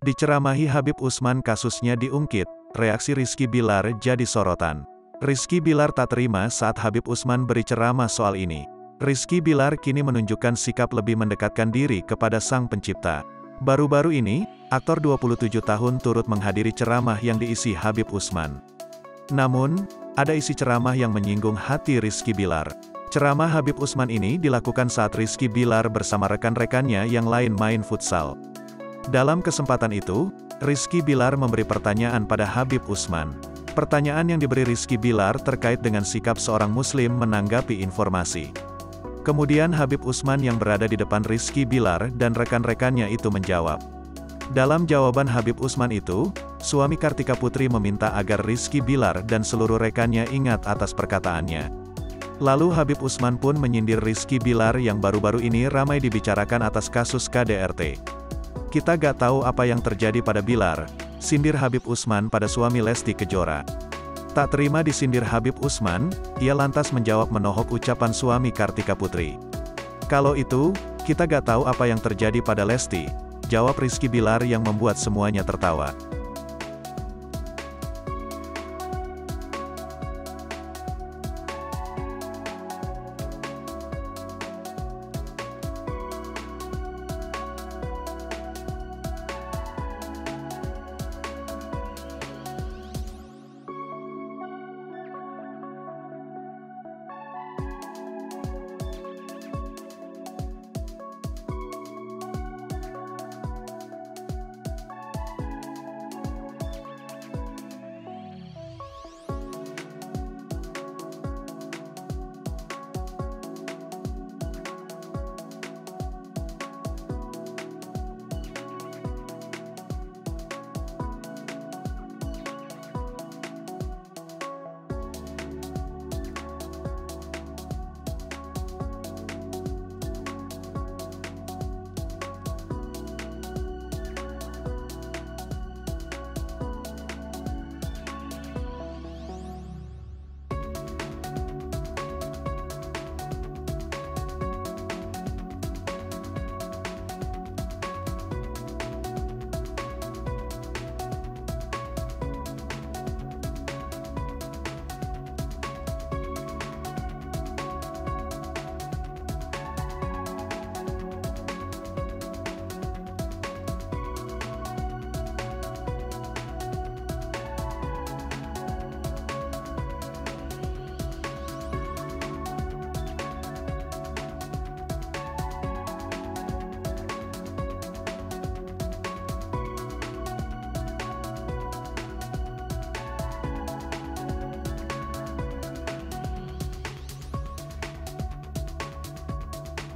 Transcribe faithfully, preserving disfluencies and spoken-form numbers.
Diceramahi Habib Usman kasusnya diungkit, reaksi Rizky Bilar jadi sorotan. Rizky Bilar tak terima saat Habib Usman beri ceramah soal ini. Rizky Bilar kini menunjukkan sikap lebih mendekatkan diri kepada sang pencipta. Baru-baru ini, aktor dua puluh tujuh tahun turut menghadiri ceramah yang diisi Habib Usman. Namun, ada isi ceramah yang menyinggung hati Rizky Bilar. Ceramah Habib Usman ini dilakukan saat Rizky Bilar bersama rekan-rekannya yang lain main futsal. Dalam kesempatan itu, Rizky Bilar memberi pertanyaan pada Habib Usman. Pertanyaan yang diberi Rizky Bilar terkait dengan sikap seorang muslim menanggapi informasi. Kemudian Habib Usman yang berada di depan Rizky Bilar dan rekan-rekannya itu menjawab. Dalam jawaban Habib Usman itu, suami Kartika Putri meminta agar Rizky Bilar dan seluruh rekannya ingat atas perkataannya. Lalu Habib Usman pun menyindir Rizky Bilar yang baru-baru ini ramai dibicarakan atas kasus K D R T. Kita gak tahu apa yang terjadi pada Bilar, sindir Habib Usman pada suami Lesti Kejora. Tak terima disindir Habib Usman, ia lantas menjawab menohok ucapan suami Kartika Putri. Kalau itu, kita gak tahu apa yang terjadi pada Lesti, jawab Rizky Bilar yang membuat semuanya tertawa.